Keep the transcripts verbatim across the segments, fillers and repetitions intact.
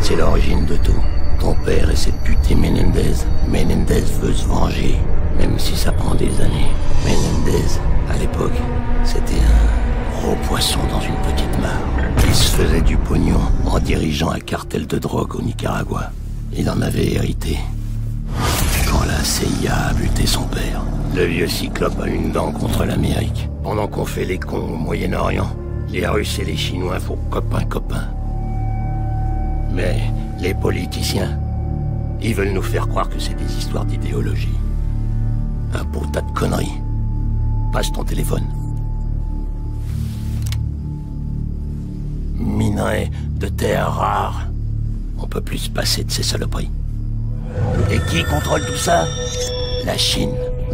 C'est l'origine de tout. Ton père et cette putée Menendez. Menendez veut se venger, même si ça prend des années. Menendez, à l'époque, c'était un gros poisson dans une petite mare. Il se faisait du pognon en dirigeant un cartel de drogue au Nicaragua. Il en avait hérité quand la C I A a buté son père. Le vieux cyclope a une dent contre l'Amérique. Pendant qu'on fait les cons au Moyen-Orient, les Russes et les Chinois font copain-copain. Mais les politiciens, ils veulent nous faire croire que c'est des histoires d'idéologie. Un beau tas de conneries. Passe ton téléphone. Minerais de terres rares. On peut plus se passer de ces saloperies. Et qui contrôle tout ça? La Chine.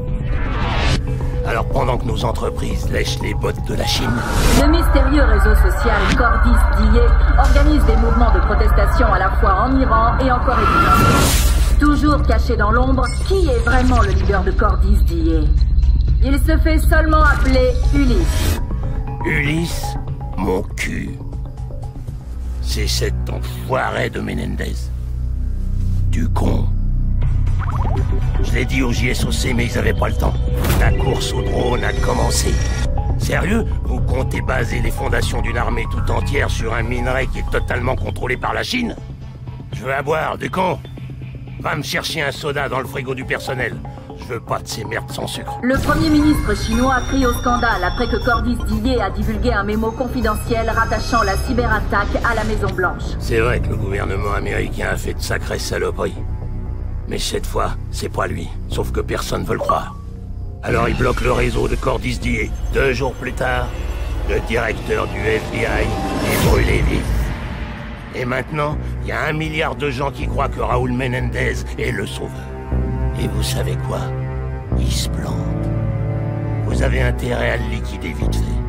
Alors pendant que nos entreprises lèchent les bottes de la Chine... Le mystérieux réseau social Cordis D I E organise des mouvements de protestation à la fois en Iran et en Corée du Nord. Toujours caché dans l'ombre, qui est vraiment le leader de Cordis D I E? Il se fait seulement appeler Ulysse. Ulysse, mon cul. C'est cet enfoiré de Menendez. Du con. Je l'ai dit au J S O C, mais ils avaient pas le temps. La course au drone a commencé. Sérieux? Vous comptez baser les fondations d'une armée tout entière sur un minerai qui est totalement contrôlé par la Chine? Je veux à boire, du con. Va me chercher un soda dans le frigo du personnel. Je veux pas de ces merdes sans sucre. Le premier ministre chinois crie au scandale après que Cordis D I E a divulgué un mémo confidentiel rattachant la cyberattaque à la Maison Blanche. C'est vrai que le gouvernement américain a fait de sacrées saloperies. Mais cette fois, c'est pas lui. Sauf que personne veut le croire. Alors il bloque le réseau de Cordis D I E. Deux jours plus tard, le directeur du F B I est brûlé vif. Et maintenant, il y a un milliard de gens qui croient que Raúl Menendez est le sauveur. Et vous savez quoi? Il se plante. Vous avez intérêt à le liquider vite fait.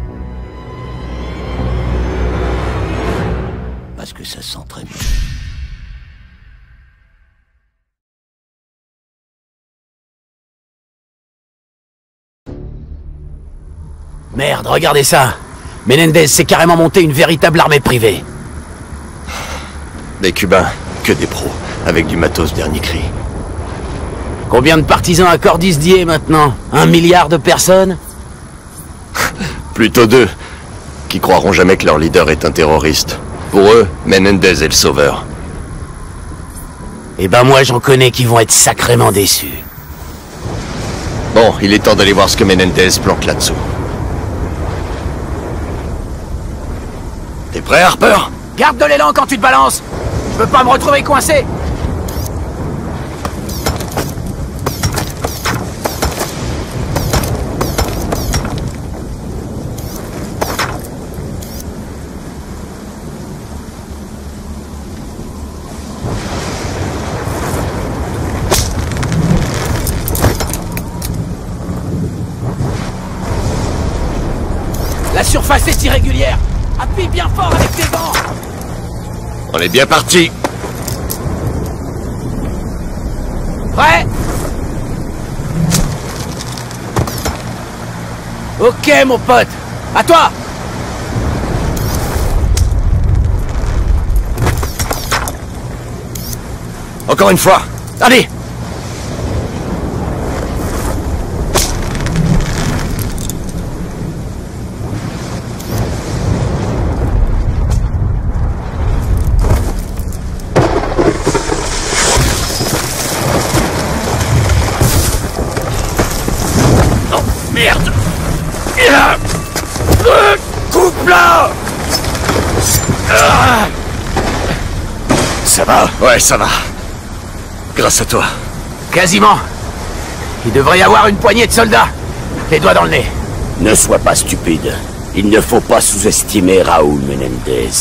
Parce que ça sent très bien. Merde, regardez ça! Menendez s'est carrément monté une véritable armée privée. Des Cubains, que des pros, avec du matos dernier cri. Combien de partisans à Cordis D I E maintenant? Un milliard de personnes? Plutôt deux, qui croiront jamais que leur leader est un terroriste. Pour eux, Menendez est le sauveur. Eh ben moi j'en connais qui vont être sacrément déçus. Bon, il est temps d'aller voir ce que Menendez planque là-dessous. T'es prêt, Harper? Garde de l'élan quand tu te balances! Je veux pas me retrouver coincé! La surface est irrégulière! Appuie bien fort avec tes vents! On est bien parti. Prêt? Ok mon pote! À toi! Encore une fois. Allez! Merde! Coupe-là! Ça va? Ouais, ça va. Grâce à toi. Quasiment. Il devrait y avoir une poignée de soldats. Les doigts dans le nez. Ne sois pas stupide. Il ne faut pas sous-estimer Raúl Menendez.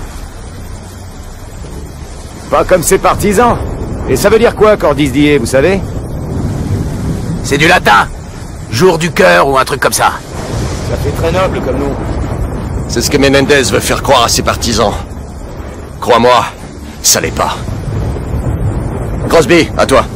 Pas comme ses partisans. Et ça veut dire quoi, Cordis D I E, vous savez? C'est du latin. Jour du cœur ou un truc comme ça. Ça fait très noble comme nous. C'est ce que Menendez veut faire croire à ses partisans. Crois-moi, ça l'est pas. Crosby, à toi.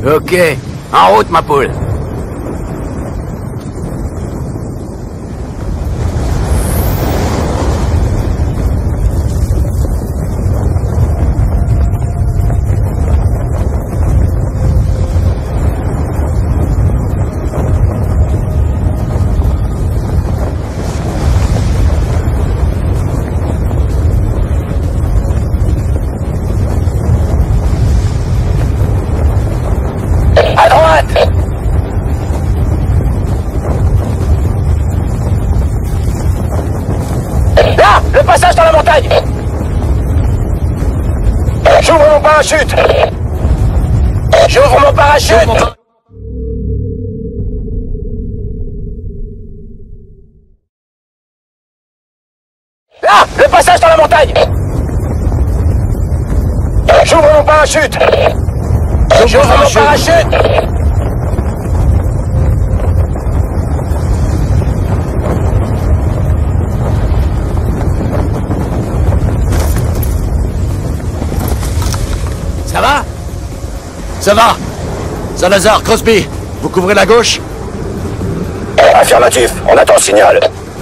Ok, en route ma poule. J'ouvre mon parachute. J'ouvre mon parachute. Là, le passage dans la montagne. J'ouvre mon parachute. J'ouvre mon parachute. Ça va? Ça va. Salazar, Crosby, vous couvrez la gauche? Affirmatif, on attend le signal.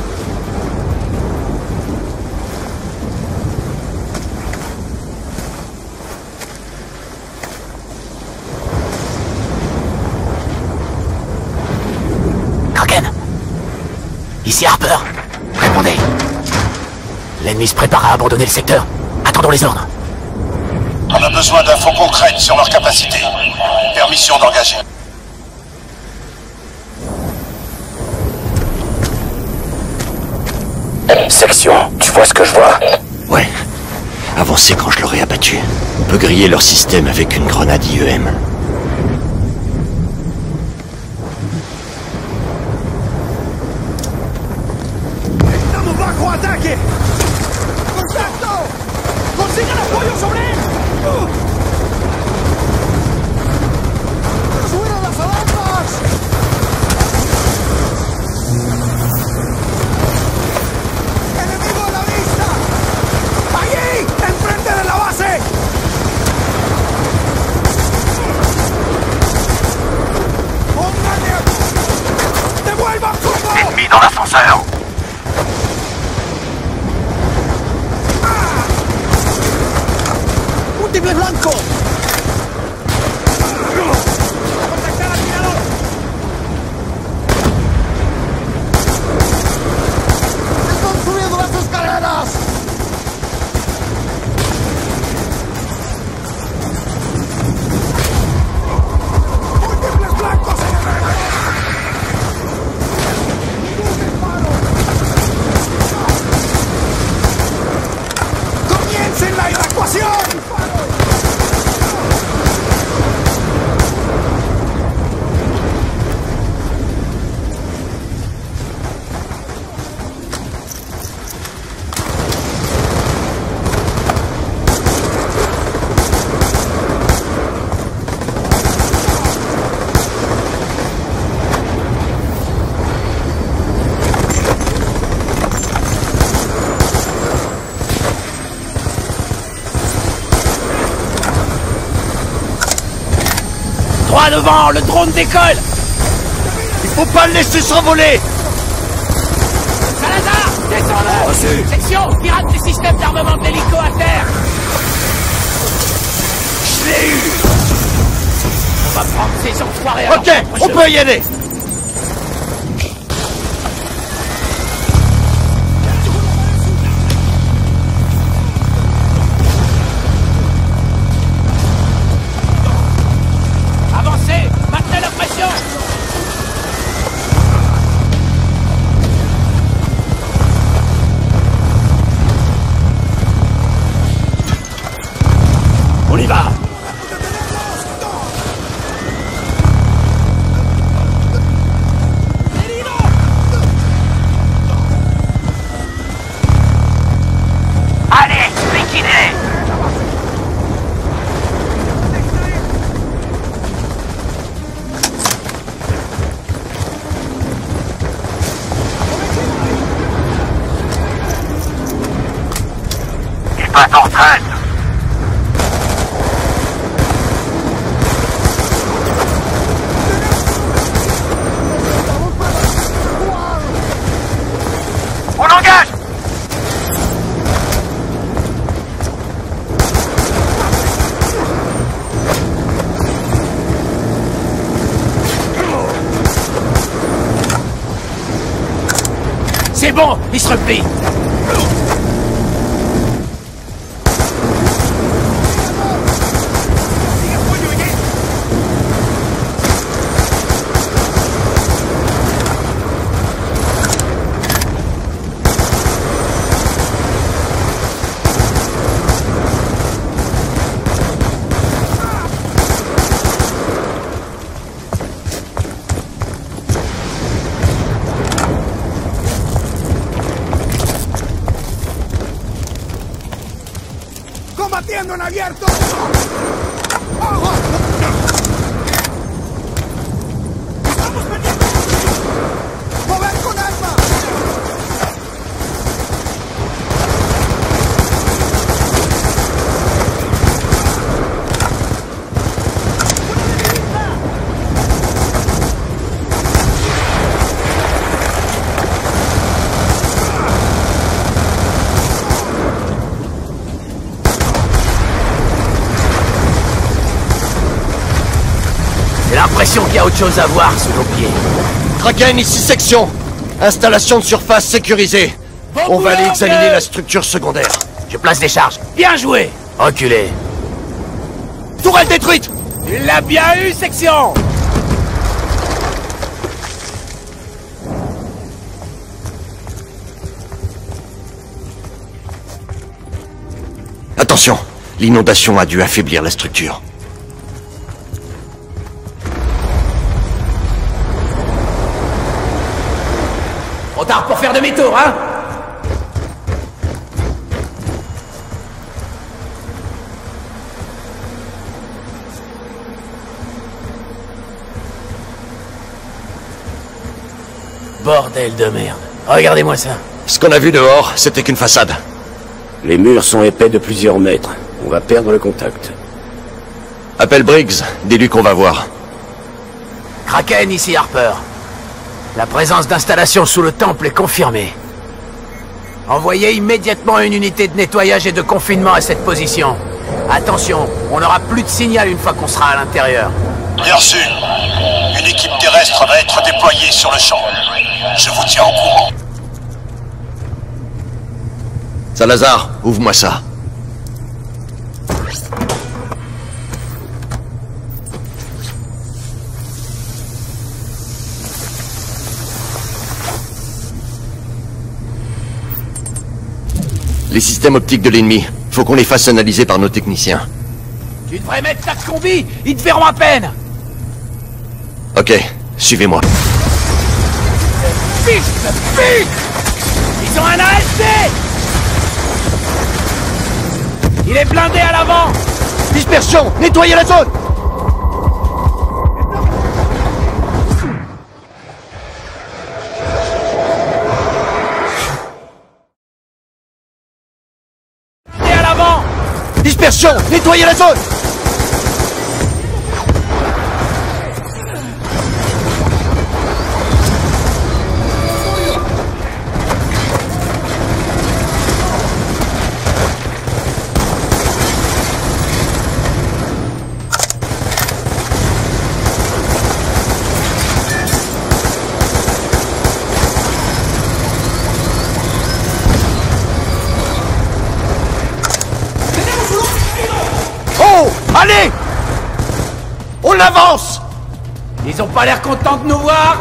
Kraken? Ici Harper. Répondez. L'ennemi se prépare à abandonner le secteur. Attendons les ordres. On a besoin d'infos concrètes sur leur capacité. Permission d'engager. Section, tu vois ce que je vois? Ouais. Avancez quand je l'aurai abattu. On peut griller leur système avec une grenade I E M. ¡Estamos bajo ataque! ¡Contacto! ¡Consigan apoyo sobre él! ¡Suenan las alarmas! ¡Enemigo a la vista! ¡Allí! ¡Enfrente de la base! ¡Pónganle a... ¡Devuelvan fuego! Ennemi dans l'ascenseur. ¡Múltiple blanco! ¡Contactar al tirador! ¡Están subiendo las escaleras! ¡Múltiples blancos en el reloj! ¡Un disparo! ¡Comiencen la evacuación! Droit devant, le drone décolle. Il faut pas le laisser s'envoler. Salazar, descends-le. Reçu. Section, pirate du système d'armement de l'hélico à terre. Je l'ai eu. On va prendre ces enfoirés à Ok, leur propre on jeu. peut y aller. Avancez, maintenez la pression. On y va. Allez, liquidez. Il passe en retraite. bon, il se replie. ¡Combatiendo en abierto! ¡Ojo! ¡Estamos perdiendo! ¡Mover con arma! J'ai l'impression qu'il y a autre chose à voir sous nos pieds. Kraken, ici section. Installation de surface sécurisée. On va aller examiner la structure secondaire. Je place des charges. Bien joué. Reculez. Tourelle détruite! Il l'a bien eu, section. Attention, l'inondation a dû affaiblir la structure. Trop tard pour faire demi-tour, hein? Bordel de merde. Regardez-moi ça. Ce qu'on a vu dehors, c'était qu'une façade. Les murs sont épais de plusieurs mètres. On va perdre le contact. Appelle Briggs, dis-lui qu'on va voir. Kraken, ici Harper. La présence d'installations sous le temple est confirmée. Envoyez immédiatement une unité de nettoyage et de confinement à cette position. Attention, on n'aura plus de signal une fois qu'on sera à l'intérieur. Bien reçu. Une équipe terrestre va être déployée sur le champ. Je vous tiens au courant. Salazar, ouvre-moi ça. Les systèmes optiques de l'ennemi. Faut qu'on les fasse analyser par nos techniciens. Tu devrais mettre ta combi, ils te verront à peine. Ok, suivez-moi. Fils de pute! Ils ont un A S D! Il est blindé à l'avant! Dispersion! Nettoyez la zone! Et à l'avant! Dispersion! Nettoyez la zone! Allez! On avance! Ils ont pas l'air contents de nous voir!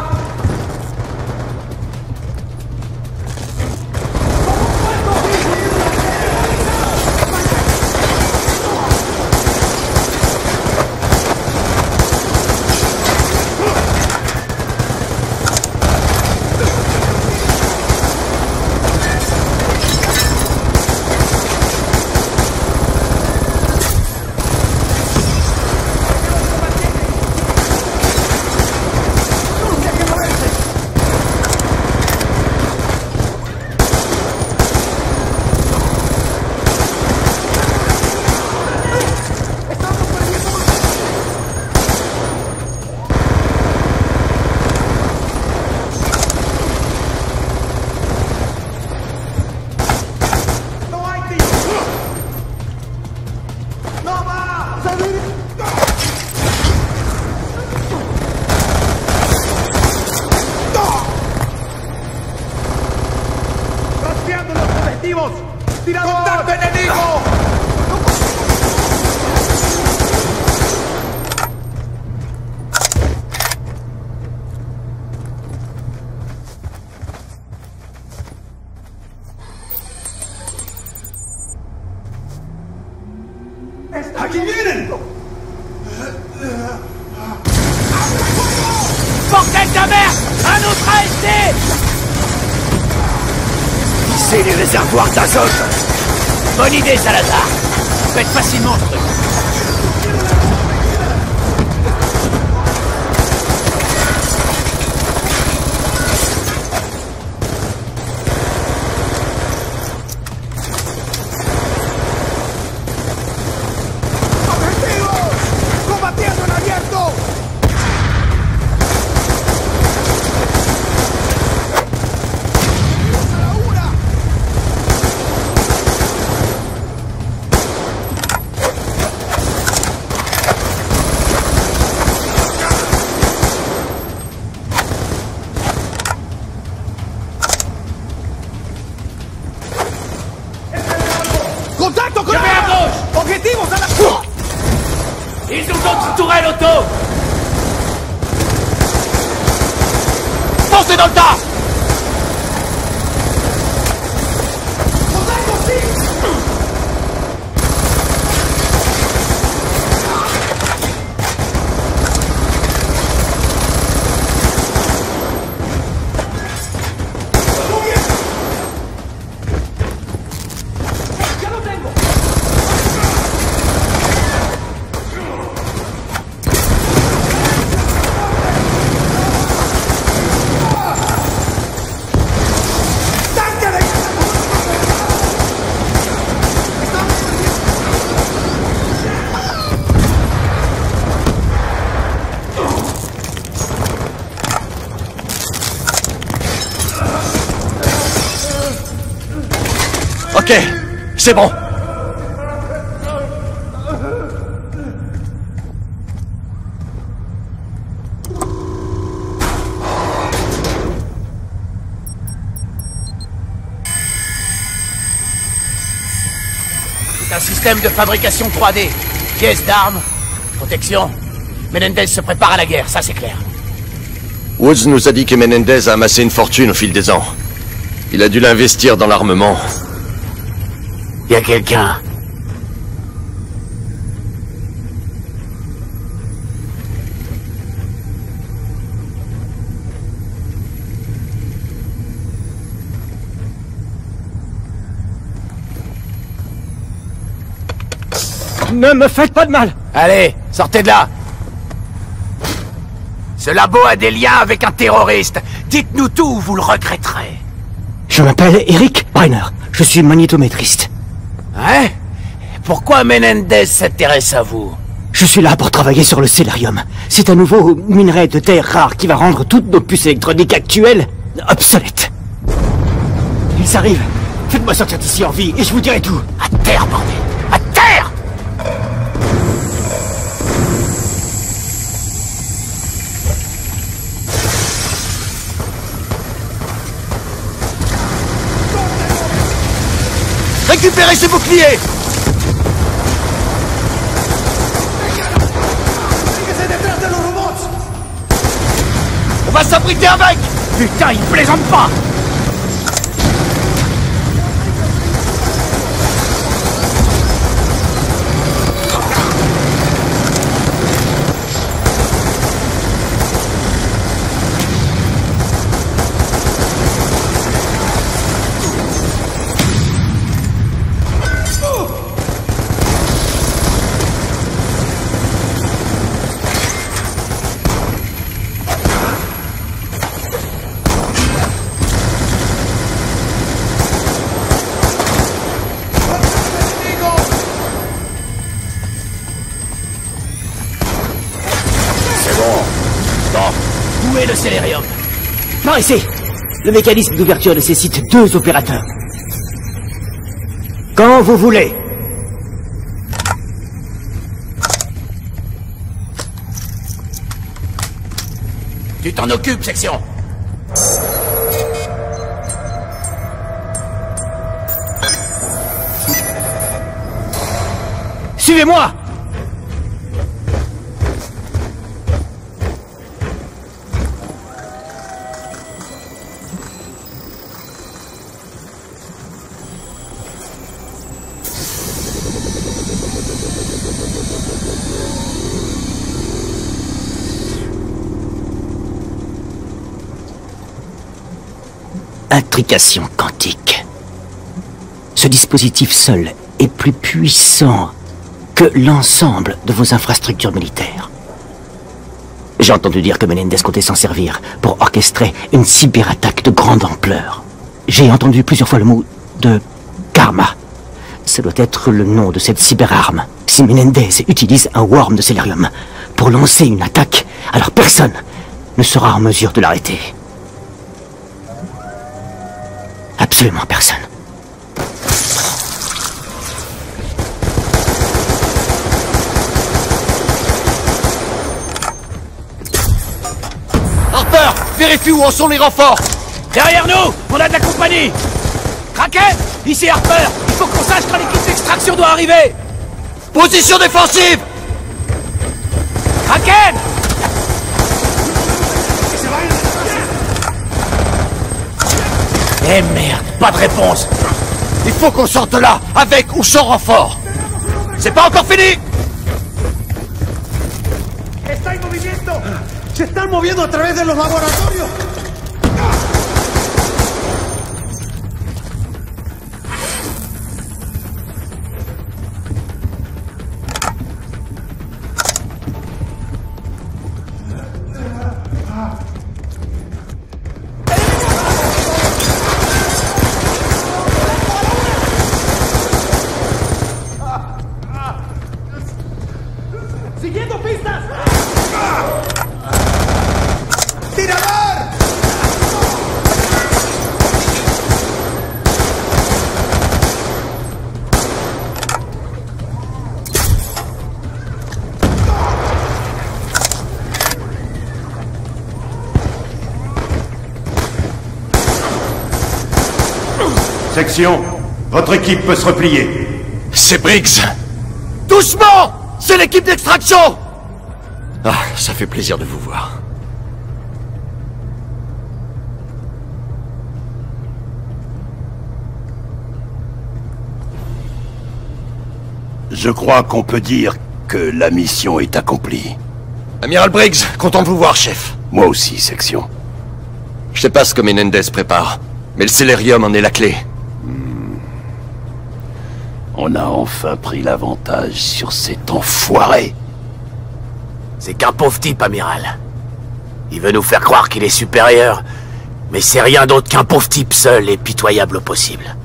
casser les réservoirs d'azote. Bonne idée, Salazar. Faites facilement ce truc. Ils ont d'autres tourelles auto. Foncez dans le tas. Ok, c'est bon. C'est un système de fabrication trois D. Pièces d'armes, protection. Menendez se prépare à la guerre, ça c'est clair. Woods nous a dit que Menendez a amassé une fortune au fil des ans. Il a dû l'investir dans l'armement. Il y a quelqu'un. Ne me faites pas de mal! Allez, sortez de là. Ce labo a des liens avec un terroriste. Dites-nous tout ou vous le regretterez. Je m'appelle Eric Brenner. Je suis magnétométriste. Hein? Pourquoi Menendez s'intéresse à vous? Je suis là pour travailler sur le Cellarium. C'est un nouveau minerai de terre rare qui va rendre toutes nos puces électroniques actuelles obsolètes. Ils arrivent. Faites-moi sortir d'ici en vie et je vous dirai tout. À terre, bordel! À terre! Récupérez ces boucliers! On va s'abriter avec! Putain, il plaisante pas! Où est le Cellarium? Par ici. Le mécanisme d'ouverture nécessite deux opérateurs. Quand vous voulez. Tu t'en occupes, section. Suivez-moi! Intrication quantique. Ce dispositif seul est plus puissant que l'ensemble de vos infrastructures militaires. J'ai entendu dire que Menendez comptait s'en servir pour orchestrer une cyberattaque de grande ampleur. J'ai entendu plusieurs fois le mot de karma. Ça doit être le nom de cette cyberarme. Si Menendez utilise un worm de Celerium pour lancer une attaque, alors personne ne sera en mesure de l'arrêter. Absolument personne. Harper, vérifie où en sont les renforts. Derrière nous, on a de la compagnie. Kraken, ici Harper. Il faut qu'on sache quand l'équipe d'extraction doit arriver. Position défensive. Kraken! Eh merde, pas de réponse. Il faut qu'on sorte de là, avec ou sans renfort. C'est pas encore fini. ¡Está en movimiento! ¡Se están moviendo a través de los laboratorios! ¡Siguiendo pistas! ¡Tirador! Section, votre équipe peut se replier. C'est Briggs. Doucement! C'est l'équipe d'extraction! Ah, ça fait plaisir de vous voir. Je crois qu'on peut dire que la mission est accomplie. Amiral Briggs, content de vous voir, chef. Moi aussi, section. Je sais pas ce que Menendez prépare, mais le Celerium en est la clé. On a enfin pris l'avantage sur cet enfoiré. C'est qu'un pauvre type, amiral. Il veut nous faire croire qu'il est supérieur, mais c'est rien d'autre qu'un pauvre type seul et pitoyable au possible.